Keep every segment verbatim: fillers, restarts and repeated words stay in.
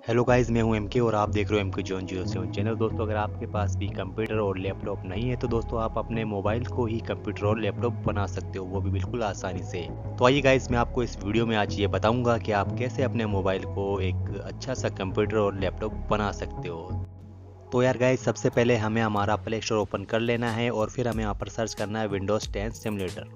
Hello guys, मैं हूं MK और आप देख रहे हो M K John zero seven channel. दोस्तों, अगर आपके पास भी कंप्यूटर और लैपटॉप नहीं है तो दोस्तों आप अपने मोबाइल को ही कंप्यूटर और लैपटॉप बना सकते हो, वो भी बिल्कुल आसानी से। तो आइए गाइस, मैं आपको इस वीडियो में आज ये बताऊंगा कि आप कैसे अपने मोबाइल को एक अच्छा सा कंप्यूटर और लैपटॉप बना सकते हो। तो यार गाइस, सबसे पहले हमें हमारा प्ले स्टोर ओपन कर लेना है और फिर हमें यहाँ पर सर्च करना है विंडोज़ टेन सिमुलेटर।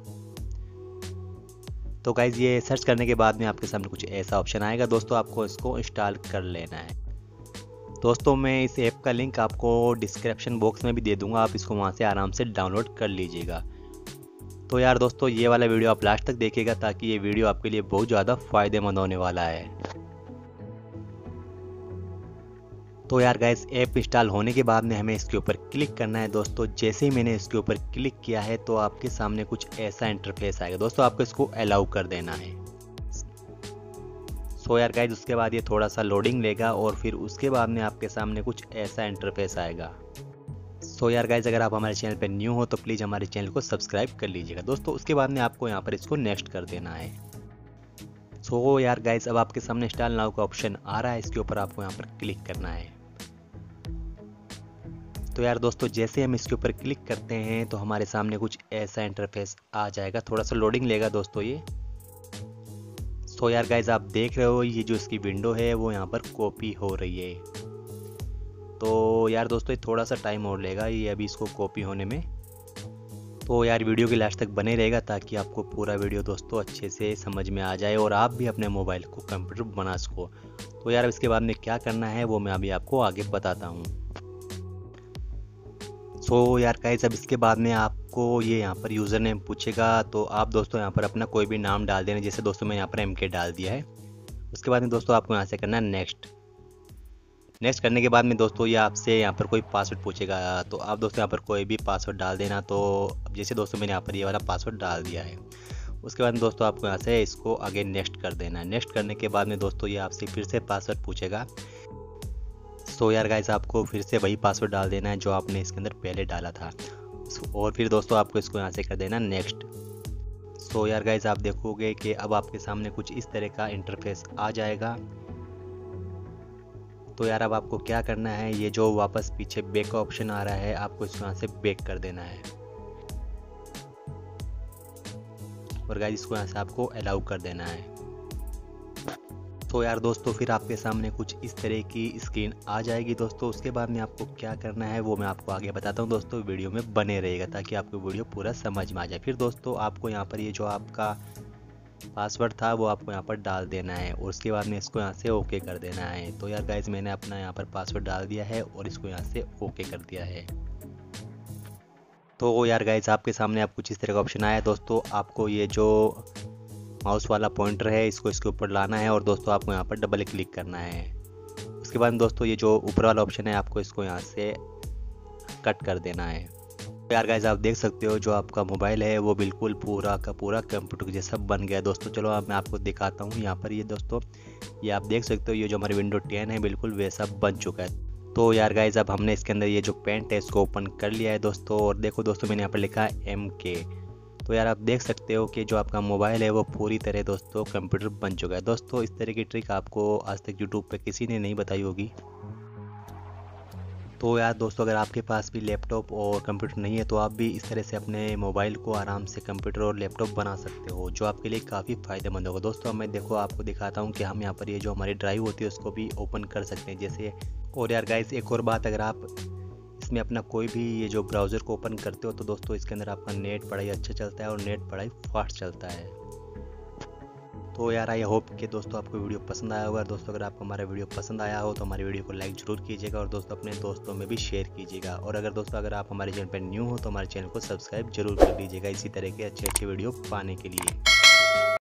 तो गाइज, ये सर्च करने के बाद में आपके सामने कुछ ऐसा ऑप्शन आएगा। दोस्तों, आपको इसको इंस्टॉल कर लेना है। दोस्तों, मैं इस ऐप का लिंक आपको डिस्क्रिप्शन बॉक्स में भी दे दूंगा, आप इसको वहां से आराम से डाउनलोड कर लीजिएगा। तो यार दोस्तों, ये वाला वीडियो आप लास्ट तक देखिएगा ताकि ये वीडियो आपके लिए बहुत ज़्यादा फायदेमंद होने वाला है। तो यार गाइस, ऐप इंस्टॉल होने के बाद में हमें इसके ऊपर क्लिक करना है। दोस्तों, जैसे ही मैंने इसके ऊपर क्लिक किया है तो आपके सामने कुछ ऐसा इंटरफेस आएगा। दोस्तों, आपको इसको अलाउ कर देना है। सो यार गाइस, उसके बाद ये थोड़ा सा लोडिंग लेगा और फिर उसके बाद में आपके सामने कुछ ऐसा इंटरफेस आएगा। सो यार गाइस, अगर आप हमारे चैनल पर न्यू हो तो प्लीज़ हमारे चैनल को सब्सक्राइब कर लीजिएगा। दोस्तों, उसके बाद में आपको यहाँ पर इसको नेक्स्ट कर देना है। सो यार गाइस, अब आपके सामने इंस्टॉल नाउ का ऑप्शन आ रहा है, इसके ऊपर आपको यहाँ पर क्लिक करना है। तो यार दोस्तों, जैसे हम इसके ऊपर क्लिक करते हैं तो हमारे सामने कुछ ऐसा इंटरफेस आ जाएगा। थोड़ा सा लोडिंग लेगा दोस्तों ये। सो यार गाइस, आप देख रहे हो ये जो इसकी विंडो है वो यहाँ पर कॉपी हो रही है। तो यार दोस्तों, ये थोड़ा सा टाइम और लेगा ये अभी इसको कॉपी होने में। तो यार वीडियो के लास्ट तक बने रहेगा ताकि आपको पूरा वीडियो दोस्तों अच्छे से समझ में आ जाए और आप भी अपने मोबाइल को कंप्यूटर बना सको। तो यार इसके बाद में क्या करना है वो मैं अभी आपको आगे बताता हूँ। सो so, यार गाइस, अब इसके बाद में आपको ये यहाँ पर यूज़र नेम पूछेगा, तो आप दोस्तों यहाँ पर अपना कोई भी नाम डाल देना। जैसे दोस्तों मैं यहाँ पर एम के डाल दिया है। उसके बाद में दोस्तों आपको यहाँ से करना है नेक्स्ट। नेक्स्ट करने के बाद में दोस्तों ये आपसे यहाँ पर कोई पासवर्ड पूछेगा, तो आप दोस्तों यहाँ पर कोई भी पासवर्ड डाल देना। तो अब जैसे दोस्तों मैंने यहाँ पर ये वाला पासवर्ड डाल दिया है। उसके बाद में दोस्तों आपको यहाँ से इसको आगे नेक्स्ट कर देना है। नेक्स्ट करने के बाद में दोस्तों ये आपसे फिर से पासवर्ड पूछेगा। सो यार गाइस, आपको फिर से वही पासवर्ड डाल देना है जो आपने इसके अंदर पहले डाला था। और फिर दोस्तों आपको इसको यहाँ से कर देना नेक्स्ट। सो यार गाइस, आप देखोगे कि अब आपके सामने कुछ इस तरह का इंटरफेस आ जाएगा। तो यार अब आपको क्या करना है, ये जो वापस पीछे बैक का ऑप्शन आ रहा है आपको इसको यहाँ से बैक कर देना है। और गाइस, इसको यहाँ से आपको अलाउ कर देना है। तो यार दोस्तों, फिर आपके सामने कुछ इस तरह की स्क्रीन आ जाएगी। दोस्तों, उसके बाद में आपको क्या करना है वो मैं आपको आगे बताता हूँ। दोस्तों, वीडियो में बने रहेगा ताकि आपको वीडियो पूरा समझ में आ जाए। फिर दोस्तों आपको यहाँ पर ये जो आपका पासवर्ड था वो आपको यहाँ पर डाल देना है और उसके बाद में इसको यहाँ से ओके कर देना है। तो यार गाइस, मैंने अपना यहाँ पर पासवर्ड डाल दिया है और इसको यहाँ से ओके कर दिया है। तो यार गाइस, आपके सामने आप कुछ इस तरह का ऑप्शन आया है। दोस्तों, आपको ये जो माउस वाला पॉइंटर है इसको इसके ऊपर लाना है और दोस्तों आपको यहाँ पर डबल क्लिक करना है। उसके बाद दोस्तों ये जो ऊपर वाला ऑप्शन है आपको इसको यहाँ से कट कर देना है। तो यार गाइस, आप देख सकते हो जो आपका मोबाइल है वो बिल्कुल पूरा का पूरा कंप्यूटर जैसा बन गया। दोस्तों चलो अब मैं आपको दिखाता हूँ। यहाँ पर ये दोस्तों ये आप देख सकते हो ये जो हमारी विंडो टेन है बिल्कुल वैसा बन चुका है। तो यार गाइस, अब हमने इसके अंदर ये जो पेंट है इसको ओपन कर लिया है दोस्तों। और देखो दोस्तों, मैंने यहाँ पर लिखा है एम के। तो यार आप देख सकते हो कि जो आपका मोबाइल है वो पूरी तरह दोस्तों कंप्यूटर बन चुका है। दोस्तों, इस तरह की ट्रिक आपको आज तक यूट्यूब पे किसी ने नहीं बताई होगी। तो यार दोस्तों, अगर आपके पास भी लैपटॉप और कंप्यूटर नहीं है तो आप भी इस तरह से अपने मोबाइल को आराम से कंप्यूटर और लैपटॉप बना सकते हो, जो आपके लिए काफ़ी फ़ायदेमंद होगा। दोस्तों, मैं देखो आपको दिखाता हूँ कि हम यहाँ पर ये जो हमारी ड्राइव होती है उसको भी ओपन कर सकते हैं जैसे। और यार गाइस, एक और बात, अगर आप इसमें अपना कोई भी ये जो ब्राउज़र को ओपन करते हो तो दोस्तों इसके अंदर आपका नेट पढ़ाई अच्छा चलता है और नेट पढ़ाई फास्ट चलता है। तो यार आई होप कि दोस्तों आपको वीडियो पसंद आया होगा। दोस्तों, अगर आपको हमारा वीडियो पसंद आया हो तो हमारी वीडियो को लाइक ज़रूर कीजिएगा और दोस्तों अपने दोस्तों में भी शेयर कीजिएगा। और अगर दोस्तों अगर आप हमारे चैनल पर न्यू हो तो हमारे चैनल को सब्सक्राइब जरूर कर लीजिएगा इसी तरह के अच्छे अच्छे वीडियो पाने के लिए।